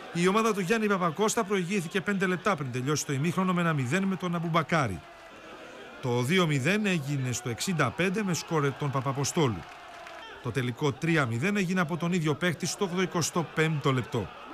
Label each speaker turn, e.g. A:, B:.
A: Η ομάδα του Γιάννη Παπακώστα προηγήθηκε 5 λεπτά πριν τελειώσει το ημίχρονο με 1-0 με τον Αμπουμπακάρη. Το 2-0 έγινε στο 65 με σκόρε τον Παπαποστόλου. Το τελικό 3-0 έγινε από τον ίδιο παίχτη στο 85ο λεπτό.